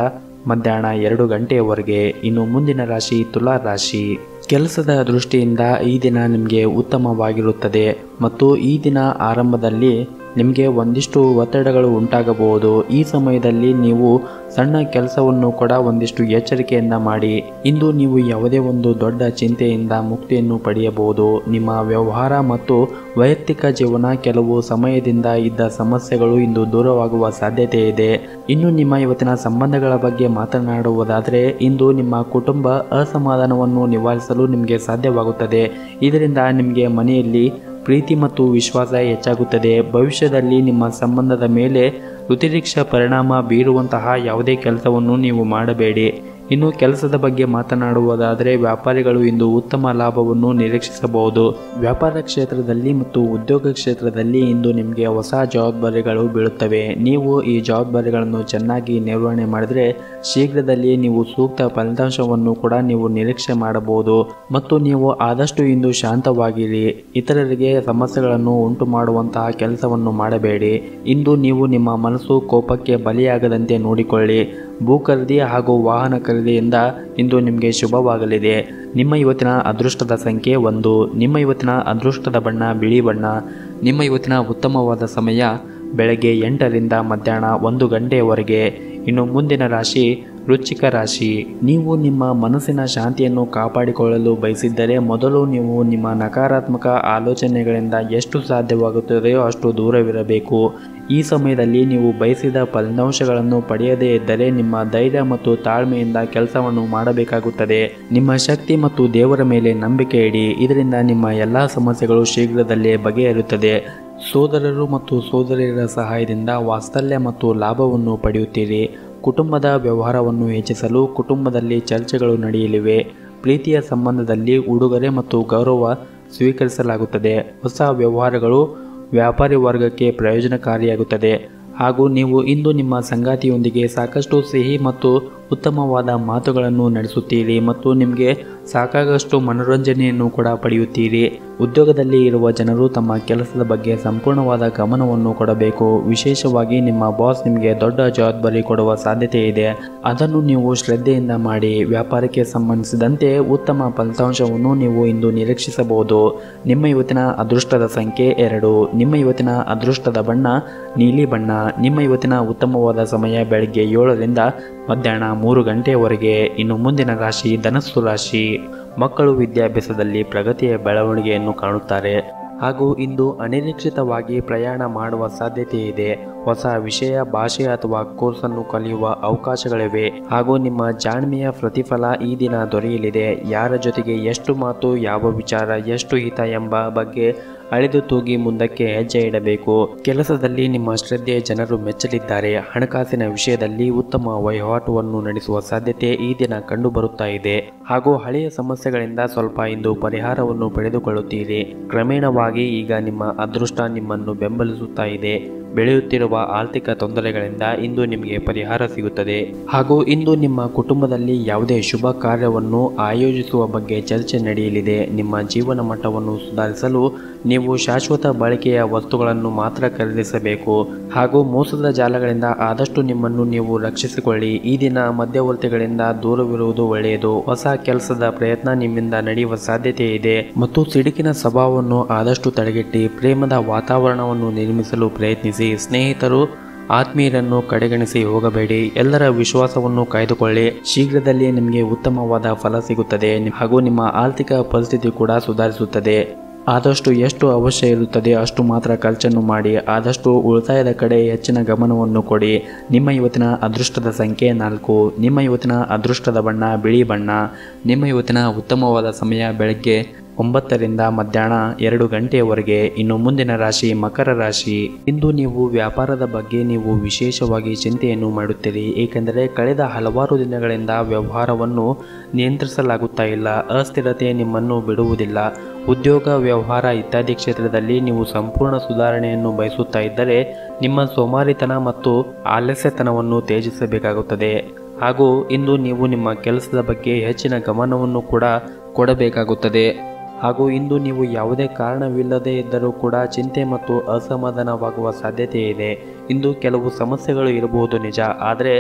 S1: ಮಧ್ಯಾಹ್ನ 2 ಗಂಟೆಯವರೆಗೆ. ಇನ್ನು ಮುಂದಿನ ರಾಶಿ ತುಲಾ ರಾಶಿ. ಕೆಲಸದ ದೃಷ್ಟಿಯಿಂದ ಈ ದಿನ ನಿಮಗೆ ಉತ್ತಮವಾಗಿರುತ್ತದೆ ಮತ್ತು ಈ ದಿನ ಆರಂಭದಲ್ಲಿ ನಿಮಗೆ ಒಂದಿಷ್ಟು ಒತ್ತಡಗಳು ಉಂಟಾಗಬಹುದು. ಈ ಸಮಯದಲ್ಲಿ ನೀವು ಸಣ್ಣ ಕೆಲಸವನ್ನು ಕೂಡ ಒಂದಿಷ್ಟು ಎಚ್ಚರಿಕೆಯಿಂದ ಮಾಡಿ. ಇಂದು ನೀವು ಯಾವುದೇ ಒಂದು ದೊಡ್ಡ ಚಿಂತೆಯಿಂದ ಮುಕ್ತಿಯನ್ನು ಪಡೆಯಬಹುದು. ನಿಮ್ಮ ವ್ಯವಹಾರ ಮತ್ತು ವೈಯಕ್ತಿಕ ಜೀವನ ಕೆಲವು ಸಮಯದಿಂದ ಇದ್ದ ಸಮಸ್ಯೆಗಳು ಇಂದು ದೂರವಾಗುವ ಸಾಧ್ಯತೆ ಇದೆ. ಇನ್ನು ನಿಮ್ಮ ಇವತ್ತಿನ ಸಂಬಂಧಗಳ ಬಗ್ಗೆ ಮಾತನಾಡುವುದಾದರೆ ಇಂದು ನಿಮ್ಮ ಕುಟುಂಬ ಅಸಮಾಧಾನವನ್ನು ನಿವಾರಿಸಲು ನಿಮಗೆ ಸಾಧ್ಯವಾಗುತ್ತದೆ. ಇದರಿಂದ ನಿಮಗೆ ಮನೆಯಲ್ಲಿ ಪ್ರೀತಿ ಮತ್ತು ವಿಶ್ವಾಸ ಹೆಚ್ಚಾಗುತ್ತದೆ. ಭವಿಷ್ಯದಲ್ಲಿ ನಿಮ್ಮ ಸಂಬಂಧದ ಮೇಲೆ ವ್ಯತಿರಿಕ್ತ ಪರಿಣಾಮ ಬೀರುವಂತಹ ಯಾವುದೇ ಕೆಲಸವನ್ನು ನೀವು ಮಾಡಬೇಡಿ. ಇನ್ನು ಕೆಲಸದ ಬಗ್ಗೆ ಮಾತನಾಡುವುದಾದರೆ ವ್ಯಾಪಾರಿಗಳು ಇಂದು ಉತ್ತಮ ಲಾಭವನ್ನು ನಿರೀಕ್ಷಿಸಬಹುದು. ವ್ಯಾಪಾರ ಕ್ಷೇತ್ರದಲ್ಲಿ ಮತ್ತು ಉದ್ಯೋಗ ಕ್ಷೇತ್ರದಲ್ಲಿ ಇಂದು ನಿಮಗೆ ಹೊಸ ಜವಾಬ್ದಾರಿಗಳು ಬೀಳುತ್ತವೆ. ನೀವು ಈ ಜವಾಬ್ದಾರಿಗಳನ್ನು ಚೆನ್ನಾಗಿ ನಿರ್ವಹಣೆ ಮಾಡಿದರೆ ಶೀಘ್ರದಲ್ಲಿ ನೀವು ಸೂಕ್ತ ಫಲಿತಾಂಶವನ್ನು ಕೂಡ ನೀವು ನಿರೀಕ್ಷೆ ಮಾಡಬಹುದು. ಮತ್ತು ನೀವು ಆದಷ್ಟು ಇಂದು ಶಾಂತವಾಗಿರಿ. ಇತರರಿಗೆ ಸಮಸ್ಯೆಗಳನ್ನು ಉಂಟು ಮಾಡುವಂತಹ ಕೆಲಸವನ್ನು ಮಾಡಬೇಡಿ. ಇಂದು ನೀವು ನಿಮ್ಮ ಮನಸ್ಸು ಕೋಪಕ್ಕೆ ಬಲಿಯಾಗದಂತೆ ನೋಡಿಕೊಳ್ಳಿ. ಭೂ ಖರೀದಿ ಹಾಗೂ ವಾಹನ ಖರೀದಿಯಿಂದ ಇಂದು ನಿಮಗೆ ಶುಭವಾಗಲಿದೆ. ನಿಮ್ಮ ಇವತ್ತಿನ ಅದೃಷ್ಟದ ಸಂಖ್ಯೆ 1. ನಿಮ್ಮ ಇವತ್ತಿನ ಅದೃಷ್ಟದ ಬಣ್ಣ ಬಿಳಿ ಬಣ್ಣ. ನಿಮ್ಮ ಇವತ್ತಿನ ಉತ್ತಮವಾದ ಸಮಯ ಬೆಳಗ್ಗೆ 8ರಿಂದ ಮಧ್ಯಾಹ್ನ 1 ಗಂಟೆಯವರೆಗೆ. ಇನ್ನು ಮುಂದಿನ ರಾಶಿ ವೃಶ್ಚಿಕ ರಾಶಿ. ನೀವು ನಿಮ್ಮ ಮನಸ್ಸಿನ ಶಾಂತಿಯನ್ನು ಕಾಪಾಡಿಕೊಳ್ಳಲು ಬಯಸಿದ್ದರೆ ಮೊದಲು ನೀವು ನಿಮ್ಮ ನಕಾರಾತ್ಮಕ ಆಲೋಚನೆಗಳಿಂದ ಎಷ್ಟು ಸಾಧ್ಯವಾಗುತ್ತದೆಯೋ ಅಷ್ಟು ದೂರವಿರಬೇಕು. ಈ ಸಮಯದಲ್ಲಿ ನೀವು ಬಯಸಿದ ಫಲಿತಾಂಶಗಳನ್ನು ಪಡೆಯದೇ ಇದ್ದರೆ ನಿಮ್ಮ ಧೈರ್ಯ ಮತ್ತು ತಾಳ್ಮೆಯಿಂದ ಕೆಲಸವನ್ನು ಮಾಡಬೇಕಾಗುತ್ತದೆ. ನಿಮ್ಮ ಶಕ್ತಿ ಮತ್ತು ದೇವರ ಮೇಲೆ ನಂಬಿಕೆ ಇಡಿ. ಇದರಿಂದ ನಿಮ್ಮ ಎಲ್ಲ ಸಮಸ್ಯೆಗಳು ಶೀಘ್ರದಲ್ಲೇ ಬಗೆಹರಿಯುತ್ತದೆ. ಸೋದರರು ಮತ್ತು ಸೋದರಿಯರ ಸಹಾಯದಿಂದ ವಾತ್ಸಲ್ಯ ಮತ್ತು ಲಾಭವನ್ನು ಪಡೆಯುತ್ತೀರಿ. ಕುಟುಂಬದ ವ್ಯವಹಾರವನ್ನು ಹೆಚ್ಚಿಸಲು ಕುಟುಂಬದಲ್ಲಿ ಚರ್ಚೆಗಳು ನಡೆಯಲಿವೆ. ಪ್ರೀತಿಯ ಸಂಬಂಧದಲ್ಲಿ ಉಡುಗೊರೆ ಮತ್ತು ಗೌರವ ಸ್ವೀಕರಿಸಲಾಗುತ್ತದೆ. ಹೊಸ ವ್ಯವಹಾರಗಳು ವ್ಯಾಪಾರಿ ವರ್ಗಕ್ಕೆ ಪ್ರಯೋಜನಕಾರಿಯಾಗುತ್ತದೆ. ಹಾಗೂ ನೀವು ಇಂದು ನಿಮ್ಮ ಸಂಗಾತಿಯೊಂದಿಗೆ ಸಾಕಷ್ಟು ಸಿಹಿ ಮತ್ತು ಉತ್ತಮವಾದ ಮಾತುಗಳನ್ನು ನಡೆಸುತ್ತೀರಿ ಮತ್ತು ನಿಮಗೆ ಸಾಕಾಗಷ್ಟು ಮನೋರಂಜನೆಯನ್ನು ಕೂಡ ಪಡೆಯುತ್ತೀರಿ. ಉದ್ಯೋಗದಲ್ಲಿ ಇರುವ ಜನರು ತಮ್ಮ ಕೆಲಸದ ಬಗ್ಗೆ ಸಂಪೂರ್ಣವಾದ ಗಮನವನ್ನು ಕೊಡಬೇಕು. ವಿಶೇಷವಾಗಿ ನಿಮ್ಮ ಬಾಸ್ ನಿಮಗೆ ದೊಡ್ಡ ಜವಾಬ್ದಾರಿ ಕೊಡುವ ಸಾಧ್ಯತೆ ಇದೆ. ಅದನ್ನು ನೀವು ಶ್ರದ್ಧೆಯಿಂದ ಮಾಡಿ. ವ್ಯಾಪಾರಕ್ಕೆ ಸಂಬಂಧಿಸಿದಂತೆ ಉತ್ತಮ ಫಲಿತಾಂಶವನ್ನು ನೀವು ಇಂದು ನಿರೀಕ್ಷಿಸಬಹುದು. ನಿಮ್ಮ ಇವತ್ತಿನ ಅದೃಷ್ಟದ ಸಂಖ್ಯೆ 2. ನಿಮ್ಮ ಇವತ್ತಿನ ಅದೃಷ್ಟದ ಬಣ್ಣ ನೀಲಿ ಬಣ್ಣ. ನಿಮ್ಮ ಇವತ್ತಿನ ಉತ್ತಮವಾದ ಸಮಯ ಬೆಳಗ್ಗೆ 7ರಿಂದ ಮಧ್ಯಾಹ್ನ 3 ಗಂಟೆಯವರೆಗೆ. ಇನ್ನು ಮುಂದಿನ ರಾಶಿ ಧನಸ್ಸು ರಾಶಿ. ಮಕ್ಕಳು ವಿದ್ಯಾಭ್ಯಾಸದಲ್ಲಿ ಪ್ರಗತಿಯ ಬೆಳವಣಿಗೆಯನ್ನು ಕಾಣುತ್ತಾರೆ ಹಾಗೂ ಇಂದು ಅನಿರೀಕ್ಷಿತವಾಗಿ ಪ್ರಯಾಣ ಮಾಡುವ ಸಾಧ್ಯತೆ ಇದೆ. ಹೊಸ ವಿಷಯ, ಭಾಷೆ ಅಥವಾ ಕೋರ್ಸನ್ನು ಕಲಿಯುವ ಅವಕಾಶಗಳಿವೆ ಹಾಗೂ ನಿಮ್ಮ ಜಾಣ್ಮೆಯ ಪ್ರತಿಫಲ ಈ ದಿನ ದೊರೆಯಲಿದೆ. ಯಾರ ಜೊತೆಗೆ ಎಷ್ಟು ಮಾತು, ಯಾವ ವಿಚಾರ ಎಷ್ಟು ಹಿತ ಎಂಬ ಬಗ್ಗೆ ಅಳೆದು ತೂಗಿ ಮುಂದಕ್ಕೆ ಹೆಜ್ಜೆ ಇಡಬೇಕು. ಕೆಲಸದಲ್ಲಿ ನಿಮ್ಮ ಶ್ರದ್ಧೆ ಜನರು ಮೆಚ್ಚಲಿದ್ದಾರೆ. ಹಣಕಾಸಿನ ವಿಷಯದಲ್ಲಿ ಉತ್ತಮ ವಹಿವಾಟುವನ್ನು ನಡೆಸುವ ಸಾಧ್ಯತೆ ಈ ದಿನ ಕಂಡುಬರುತ್ತಾ ಇದೆ ಹಾಗೂ ಹಳೆಯ ಸಮಸ್ಯೆಗಳಿಂದ ಸ್ವಲ್ಪ ಇಂದು ಪರಿಹಾರವನ್ನು ಪಡೆದುಕೊಳ್ಳುತ್ತೀರಿ. ಕ್ರಮೇಣವಾಗಿ ಈಗ ನಿಮ್ಮ ಅದೃಷ್ಟ ನಿಮ್ಮನ್ನು ಬೆಂಬಲಿಸುತ್ತಾ ಇದೆ. ಬೆಳೆಯುತ್ತಿರುವ ಆರ್ಥಿಕ ತೊಂದರೆಗಳಿಂದ ಇಂದು ನಿಮಗೆ ಪರಿಹಾರ ಸಿಗುತ್ತದೆ ಹಾಗೂ ಇಂದು ನಿಮ್ಮ ಕುಟುಂಬದಲ್ಲಿ ಯಾವುದೇ ಶುಭ ಕಾರ್ಯವನ್ನು ಆಯೋಜಿಸುವ ಬಗ್ಗೆ ಚರ್ಚೆ ನಡೆಯಲಿದೆ. ನಿಮ್ಮ ಜೀವನ ಮಟ್ಟವನ್ನು ಸುಧಾರಿಸಲು ನೀವು ಶಾಶ್ವತ ಬಳಕೆಯ ವಸ್ತುಗಳನ್ನು ಮಾತ್ರ ಖರೀದಿಸಬೇಕು ಹಾಗೂ ಮೋಸದ ಜಾಲಗಳಿಂದ ಆದಷ್ಟು ನಿಮ್ಮನ್ನು ನೀವು ರಕ್ಷಿಸಿಕೊಳ್ಳಿ. ಈ ದಿನ ಮಧ್ಯವರ್ತಿಗಳಿಂದ ದೂರವಿರುವುದು ಒಳ್ಳೆಯದು. ಹೊಸ ಕೆಲಸದ ಪ್ರಯತ್ನ ನಿಮ್ಮಿಂದ ನಡೆಯುವ ಸಾಧ್ಯತೆ ಇದೆ ಮತ್ತು ಸಿಡುಕಿನ ಸ್ವಭಾವವನ್ನು ಆದಷ್ಟು ತಡೆಗಟ್ಟಿ ಪ್ರೇಮದ ವಾತಾವರಣವನ್ನು ನಿರ್ಮಿಸಲು ಪ್ರಯತ್ನಿಸಿ. ಸ್ನೇಹಿತರು, ಆತ್ಮೀಯರನ್ನು ಕಡೆಗಣಿಸಿ ಹೋಗಬೇಡಿ. ಎಲ್ಲರ ವಿಶ್ವಾಸವನ್ನು ಕಾಯ್ದುಕೊಳ್ಳಿ. ಶೀಘ್ರದಲ್ಲೇ ನಿಮಗೆ ಉತ್ತಮವಾದ ಫಲ ಸಿಗುತ್ತದೆ ಹಾಗೂ ನಿಮ್ಮ ಆರ್ಥಿಕ ಪರಿಸ್ಥಿತಿ ಕೂಡ ಸುಧಾರಿಸುತ್ತದೆ. ಆದಷ್ಟು ಎಷ್ಟು ಅವಶ್ಯ ಇರುತ್ತದೆ ಅಷ್ಟು ಮಾತ್ರ ಖರ್ಚನ್ನು ಮಾಡಿ. ಆದಷ್ಟು ಉಳಿತಾಯದ ಕಡೆ ಹೆಚ್ಚಿನ ಗಮನವನ್ನು ಕೊಡಿ. ನಿಮ್ಮ ಇವತ್ತಿನ ಅದೃಷ್ಟದ ಸಂಖ್ಯೆ 4. ನಿಮ್ಮ ಇವತ್ತಿನ ಅದೃಷ್ಟದ ಬಣ್ಣ ಬಿಳಿ ಬಣ್ಣ. ನಿಮ್ಮ ಇವತ್ತಿನ ಉತ್ತಮವಾದ ಸಮಯ ಬೆಳಗ್ಗೆ 9ರಿಂದ ಮಧ್ಯಾಹ್ನ 2 ಗಂಟೆಯವರೆಗೆ. ಇನ್ನು ಮುಂದಿನ ರಾಶಿ ಮಕರ ರಾಶಿ. ಇಂದು ನೀವು ವ್ಯಾಪಾರದ ಬಗ್ಗೆ ನೀವು ವಿಶೇಷವಾಗಿ ಚಿಂತೆಯನ್ನು ಮಾಡುತ್ತೀರಿ, ಏಕೆಂದರೆ ಕಳೆದ ಹಲವಾರು ದಿನಗಳಿಂದ ವ್ಯವಹಾರವನ್ನು ನಿಯಂತ್ರಿಸಲಾಗುತ್ತಾ ಇಲ್ಲ. ಅಸ್ಥಿರತೆ ನಿಮ್ಮನ್ನು ಬಿಡುವುದಿಲ್ಲ. ಉದ್ಯೋಗ, ವ್ಯವಹಾರ ಇತ್ಯಾದಿ ಕ್ಷೇತ್ರದಲ್ಲಿ ನೀವು ಸಂಪೂರ್ಣ ಸುಧಾರಣೆಯನ್ನು ಬಯಸುತ್ತಾ ಇದ್ದರೆ ನಿಮ್ಮ ಸೋಮಾರಿತನ ಮತ್ತು ಆಲಸ್ಯತನವನ್ನು ತ್ಯಜಿಸಬೇಕಾಗುತ್ತದೆ ಹಾಗೂ ಇಂದು ನೀವು ನಿಮ್ಮ ಕೆಲಸದ ಬಗ್ಗೆ ಹೆಚ್ಚಿನ ಗಮನವನ್ನು ಕೂಡ ಕೊಡಬೇಕಾಗುತ್ತದೆ ಹಾಗೂ ಇಂದು ನೀವು ಯಾವುದೇ ಕಾರಣವಿಲ್ಲದೇ ಇದ್ದರೂ ಕೂಡ ಚಿಂತೆ ಮತ್ತು ಅಸಮಾಧಾನವಾಗುವ ಸಾಧ್ಯತೆ ಇದೆ. ಇಂದು ಕೆಲವು ಸಮಸ್ಯೆಗಳು ಇರಬಹುದು ನಿಜ, ಆದರೆ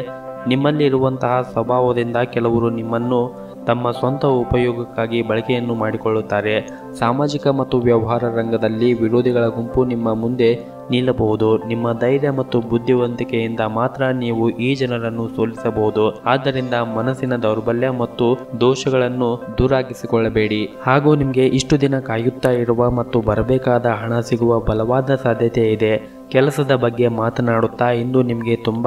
S1: ನಿಮ್ಮಲ್ಲಿರುವಂತಹ ಸ್ವಭಾವದಿಂದ ಕೆಲವರು ನಿಮ್ಮನ್ನು ತಮ್ಮ ಸ್ವಂತ ಉಪಯೋಗಕ್ಕಾಗಿ ಬಳಕೆಯನ್ನು ಮಾಡಿಕೊಳ್ಳುತ್ತಾರೆ. ಸಾಮಾಜಿಕ ಮತ್ತು ವ್ಯವಹಾರ ರಂಗದಲ್ಲಿ ವಿರೋಧಿಗಳ ಗುಂಪು ನಿಮ್ಮ ಮುಂದೆ ನಿಲ್ಲಬಹುದು. ನಿಮ್ಮ ಧೈರ್ಯ ಮತ್ತು ಬುದ್ಧಿವಂತಿಕೆಯಿಂದ ಮಾತ್ರ ನೀವು ಈ ಜನರನ್ನು ಸೋಲಿಸಬಹುದು. ಆದ್ದರಿಂದ ಮನಸ್ಸಿನ ದೌರ್ಬಲ್ಯ ಮತ್ತು ದೋಷಗಳನ್ನು ದೂರಾಗಿಸಿಕೊಳ್ಳಬೇಡಿ. ಹಾಗೂ ನಿಮಗೆ ಇಷ್ಟು ದಿನ ಕಾಯುತ್ತಾ ಇರುವ ಮತ್ತು ಬರಬೇಕಾದ ಹಣ ಸಿಗುವ ಬಲವಾದ ಸಾಧ್ಯತೆ ಇದೆ. ಕೆಲಸದ ಬಗ್ಗೆ ಮಾತನಾಡುತ್ತಾ ಇಂದು ನಿಮಗೆ ತುಂಬ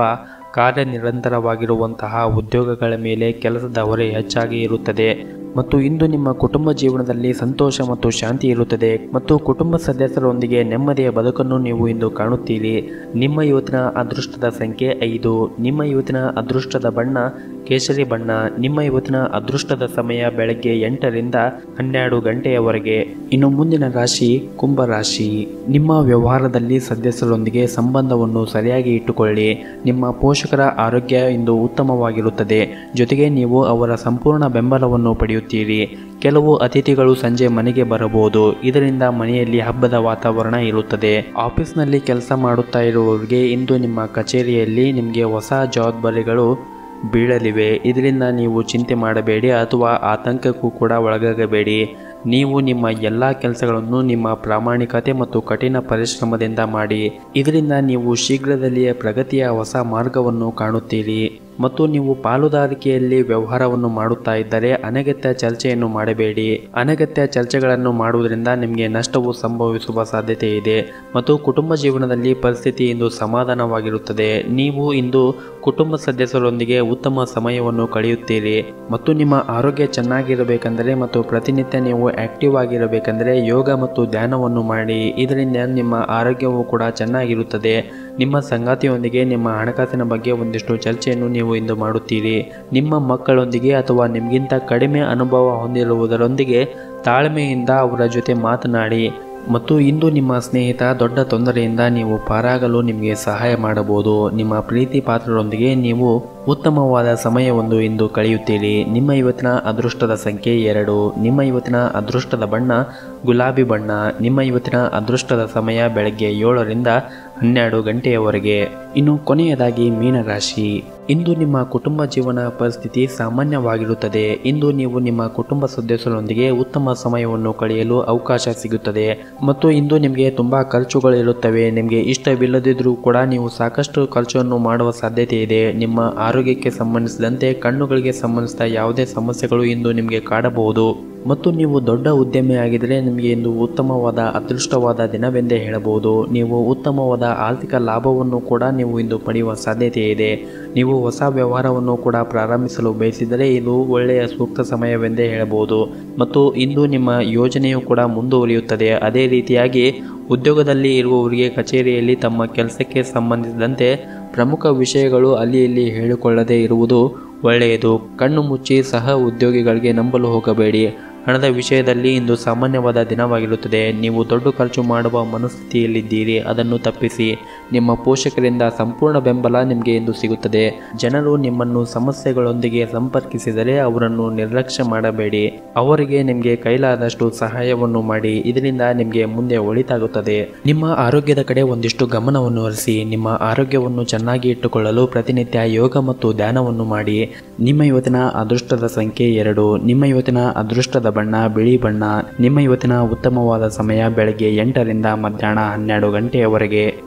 S1: ಕಾರ್ಯನಿರಂತರವಾಗಿರುವಂತಹ ಉದ್ಯೋಗಗಳ ಮೇಲೆ ಕೆಲಸದ ಹೊರೆ ಹೆಚ್ಚಾಗಿ ಇರುತ್ತದೆ ಮತ್ತು ಇಂದು ನಿಮ್ಮ ಕುಟುಂಬ ಜೀವನದಲ್ಲಿ ಸಂತೋಷ ಮತ್ತು ಶಾಂತಿ ಇರುತ್ತದೆ ಮತ್ತು ಕುಟುಂಬ ಸದಸ್ಯರೊಂದಿಗೆ ನೆಮ್ಮದಿಯ ಬದುಕನ್ನು ನೀವು ಇಂದು ಕಾಣುತ್ತೀರಿ. ನಿಮ್ಮ ಇವತ್ತಿನ ಅದೃಷ್ಟದ ಸಂಖ್ಯೆ 5. ನಿಮ್ಮ ಇವತ್ತಿನ ಅದೃಷ್ಟದ ಬಣ್ಣ ಕೇಸರಿ ಬಣ್ಣ. ನಿಮ್ಮ ಇವತ್ತಿನ ಅದೃಷ್ಟದ ಸಮಯ ಬೆಳಗ್ಗೆ 8 ರಿಂದ 12 ಗಂಟೆಯವರೆಗೆ. ಇನ್ನು ಮುಂದಿನ ರಾಶಿ ಕುಂಭ ರಾಶಿ. ನಿಮ್ಮ ವ್ಯವಹಾರದಲ್ಲಿ ಸದಸ್ಯರೊಂದಿಗೆ ಸಂಬಂಧವನ್ನು ಸರಿಯಾಗಿ ಇಟ್ಟುಕೊಳ್ಳಿ. ನಿಮ್ಮ ಪೋಷಕರ ಆರೋಗ್ಯ ಇಂದು ಉತ್ತಮವಾಗಿರುತ್ತದೆ. ಜೊತೆಗೆ ನೀವು ಅವರ ಸಂಪೂರ್ಣ ಬೆಂಬಲವನ್ನು ಪಡೆಯುತ್ತೀರಿ. ಕೆಲವು ಅತಿಥಿಗಳು ಸಂಜೆ ಮನೆಗೆ ಬರಬಹುದು. ಇದರಿಂದ ಮನೆಯಲ್ಲಿ ಹಬ್ಬದ ವಾತಾವರಣ ಇರುತ್ತದೆ. ಆಫೀಸ್ನಲ್ಲಿ ಕೆಲಸ ಮಾಡುತ್ತಾ ಇರುವವರಿಗೆ ಇಂದು ನಿಮ್ಮ ಕಚೇರಿಯಲ್ಲಿ ನಿಮಗೆ ಹೊಸ ಜವಾಬ್ದಾರಿಗಳು ಬೀಳಲಿವೆ. ಇದರಿಂದ ನೀವು ಚಿಂತೆ ಮಾಡಬೇಡಿ ಅಥವಾ ಆತಂಕಕ್ಕೂ ಕೂಡ ಒಳಗಾಗಬೇಡಿ. ನೀವು ನಿಮ್ಮ ಎಲ್ಲ ಕೆಲಸಗಳನ್ನು ನಿಮ್ಮ ಪ್ರಾಮಾಣಿಕತೆ ಮತ್ತು ಕಠಿಣ ಪರಿಶ್ರಮದಿಂದ ಮಾಡಿ. ಇದರಿಂದ ನೀವು ಶೀಘ್ರದಲ್ಲಿಯೇ ಪ್ರಗತಿಯ ಹೊಸ ಮಾರ್ಗವನ್ನು ಕಾಣುತ್ತೀರಿ. ಮತ್ತು ನೀವು ಪಾಲುದಾರಿಕೆಯಲ್ಲಿ ವ್ಯವಹಾರವನ್ನು ಮಾಡುತ್ತಾ ಇದ್ದರೆ ಅನಗತ್ಯ ಚರ್ಚೆಯನ್ನು ಮಾಡಬೇಡಿ. ಅನಗತ್ಯ ಚರ್ಚೆಗಳನ್ನು ಮಾಡುವುದರಿಂದ ನಿಮಗೆ ನಷ್ಟವು ಸಂಭವಿಸುವ ಸಾಧ್ಯತೆ ಇದೆ ಮತ್ತು ಕುಟುಂಬ ಜೀವನದಲ್ಲಿ ಪರಿಸ್ಥಿತಿ ಇಂದು ಸಮಾಧಾನವಾಗಿರುತ್ತದೆ. ನೀವು ಇಂದು ಕುಟುಂಬ ಸದಸ್ಯರೊಂದಿಗೆ ಉತ್ತಮ ಸಮಯವನ್ನು ಕಳೆಯುತ್ತೀರಿ ಮತ್ತು ನಿಮ್ಮ ಆರೋಗ್ಯ ಚೆನ್ನಾಗಿರಬೇಕೆಂದರೆ ಮತ್ತು ಪ್ರತಿನಿತ್ಯ ನೀವು ಆಕ್ಟಿವ್ ಆಗಿರಬೇಕೆಂದರೆ ಯೋಗ ಮತ್ತು ಧ್ಯಾನವನ್ನು ಮಾಡಿ. ಇದರಿಂದ ನಿಮ್ಮ ಆರೋಗ್ಯವು ಕೂಡ ಚೆನ್ನಾಗಿರುತ್ತದೆ. ನಿಮ್ಮ ಸಂಗಾತಿಯೊಂದಿಗೆ ನಿಮ್ಮ ಹಣಕಾಸಿನ ಬಗ್ಗೆ ಒಂದಿಷ್ಟು ಚರ್ಚೆಯನ್ನು ನೀವು ಇಂದು ಮಾಡುತ್ತೀರಿ. ನಿಮ್ಮ ಮಕ್ಕಳೊಂದಿಗೆ ಅಥವಾ ನಿಮಗಿಂತ ಕಡಿಮೆ ಅನುಭವ ಹೊಂದಿರುವುದರೊಂದಿಗೆ ತಾಳ್ಮೆಯಿಂದ ಅವರ ಜೊತೆ ಮಾತನಾಡಿ ಮತ್ತು ಇಂದು ನಿಮ್ಮ ಸ್ನೇಹಿತ ದೊಡ್ಡ ತೊಂದರೆಯಿಂದ ನೀವು ಪಾರಾಗಲು ನಿಮಗೆ ಸಹಾಯ ಮಾಡಬಹುದು. ನಿಮ್ಮ ಪ್ರೀತಿ ಪಾತ್ರರೊಂದಿಗೆ ನೀವು ಉತ್ತಮವಾದ ಸಮಯವೊಂದು ಇಂದು ಕಳೆಯುತ್ತೀರಿ. ನಿಮ್ಮ ಇವತ್ತಿನ ಅದೃಷ್ಟದ ಸಂಖ್ಯೆ 2. ನಿಮ್ಮ ಇವತ್ತಿನ ಅದೃಷ್ಟದ ಬಣ್ಣ ಗುಲಾಬಿ ಬಣ್ಣ. ನಿಮ್ಮ ಇವತ್ತಿನ ಅದೃಷ್ಟದ ಸಮಯ ಬೆಳಗ್ಗೆ 7 ರಿಂದ 12 ಗಂಟೆಯವರೆಗೆ. ಇನ್ನು ಕೊನೆಯದಾಗಿ ಮೀನರಾಶಿ. ಇಂದು ನಿಮ್ಮ ಕುಟುಂಬ ಜೀವನ ಪರಿಸ್ಥಿತಿ ಸಾಮಾನ್ಯವಾಗಿರುತ್ತದೆ. ಇಂದು ನೀವು ನಿಮ್ಮ ಕುಟುಂಬ ಸದಸ್ಯರೊಂದಿಗೆ ಉತ್ತಮ ಸಮಯವನ್ನು ಕಳೆಯಲು ಅವಕಾಶ ಸಿಗುತ್ತದೆ ಮತ್ತು ಇಂದು ನಿಮಗೆ ತುಂಬ ಖರ್ಚುಗಳಿರುತ್ತವೆ. ನಿಮಗೆ ಇಷ್ಟವಿಲ್ಲದಿದ್ದರೂ ಕೂಡ ನೀವು ಸಾಕಷ್ಟು ಖರ್ಚನ್ನು ಮಾಡುವ ಸಾಧ್ಯತೆ ಇದೆ. ನಿಮ್ಮ ಆರೋಗ್ಯಕ್ಕೆ ಸಂಬಂಧಿಸಿದಂತೆ ಕಣ್ಣುಗಳಿಗೆ ಸಂಬಂಧಿಸಿದ ಯಾವುದೇ ಸಮಸ್ಯೆಗಳು ಇಂದು ನಿಮಗೆ ಕಾಡಬಹುದು ಮತ್ತು ನೀವು ದೊಡ್ಡ ಉದ್ಯಮಿಯಾಗಿದ್ದರೆ ನಿಮಗೆ ಇಂದು ಉತ್ತಮವಾದ ಅದೃಷ್ಟವಾದ ದಿನವೆಂದೇ ಹೇಳಬಹುದು. ನೀವು ಉತ್ತಮವಾದ ಆರ್ಥಿಕ ಲಾಭವನ್ನು ಕೂಡ ನೀವು ಇಂದು ಪಡೆಯುವ ಸಾಧ್ಯತೆ ಇದೆ. ನೀವು ಹೊಸ ವ್ಯವಹಾರವನ್ನು ಕೂಡ ಪ್ರಾರಂಭಿಸಲು ಬಯಸಿದರೆ ಇದು ಒಳ್ಳೆಯ ಸೂಕ್ತ ಸಮಯವೆಂದೇ ಹೇಳಬಹುದು ಮತ್ತು ಇಂದು ನಿಮ್ಮ ಯೋಜನೆಯು ಕೂಡ ಮುಂದುವರಿಯುತ್ತದೆ. ಅದೇ ರೀತಿಯಾಗಿ ಉದ್ಯೋಗದಲ್ಲಿ ಇರುವವರಿಗೆ ಕಚೇರಿಯಲ್ಲಿ ತಮ್ಮ ಕೆಲಸಕ್ಕೆ ಸಂಬಂಧಿಸಿದಂತೆ ಪ್ರಮುಖ ವಿಷಯಗಳು ಅಲ್ಲಿ ಇಲ್ಲಿ ಹೇಳಿಕೊಳ್ಳದೇ ಇರುವುದು ಒಳ್ಳೆಯದು. ಕಣ್ಣು ಮುಚ್ಚಿ ಸಹ ಉದ್ಯೋಗಿಗಳಿಗೆ ನಂಬಲು ಹೋಗಬೇಡಿ. ಹಣದ ವಿಷಯದಲ್ಲಿ ಇಂದು ಸಾಮಾನ್ಯವಾದ ದಿನವಾಗಿರುತ್ತದೆ. ನೀವು ದೊಡ್ಡ ಖರ್ಚು ಮಾಡುವ ಮನಸ್ಥಿತಿಯಲ್ಲಿದ್ದೀರಿ, ಅದನ್ನು ತಪ್ಪಿಸಿ. ನಿಮ್ಮ ಪೋಷಕರಿಂದ ಸಂಪೂರ್ಣ ಬೆಂಬಲ ನಿಮಗೆ ಇಂದು ಸಿಗುತ್ತದೆ. ಜನರು ನಿಮ್ಮನ್ನು ಸಮಸ್ಯೆಗಳೊಂದಿಗೆ ಸಂಪರ್ಕಿಸಿದರೆ ಅವರನ್ನು ನಿರ್ಲಕ್ಷ್ಯ ಮಾಡಬೇಡಿ. ಅವರಿಗೆ ನಿಮಗೆ ಕೈಲಾದಷ್ಟು ಸಹಾಯವನ್ನು ಮಾಡಿ. ಇದರಿಂದ ನಿಮಗೆ ಮುಂದೆ ಒಳಿತಾಗುತ್ತದೆ. ನಿಮ್ಮ ಆರೋಗ್ಯದ ಕಡೆ ಒಂದಿಷ್ಟು ಗಮನವನ್ನು ಹರಿಸಿ. ನಿಮ್ಮ ಆರೋಗ್ಯವನ್ನು ಚೆನ್ನಾಗಿ ಇಟ್ಟುಕೊಳ್ಳಲು ಪ್ರತಿನಿತ್ಯ ಯೋಗ ಮತ್ತು ಧ್ಯಾನವನ್ನು ಮಾಡಿ. ನಿಮ್ಮ ಇವತ್ತಿನ ಅದೃಷ್ಟದ ಸಂಖ್ಯೆ 2. ನಿಮ್ಮ ಇವತ್ತಿನ ಅದೃಷ್ಟದ ಬಣ್ಣ ಬಿಳಿ ಬಣ್ಣ. ನಿಮ್ಮ ಇವತ್ತಿನ ಉತ್ತಮವಾದ ಸಮಯ ಬೆಳಗ್ಗೆ 8 ರಿಂದ ಮಧ್ಯಾಹ್ನ 12 ಗಂಟೆಯವರೆಗೆ.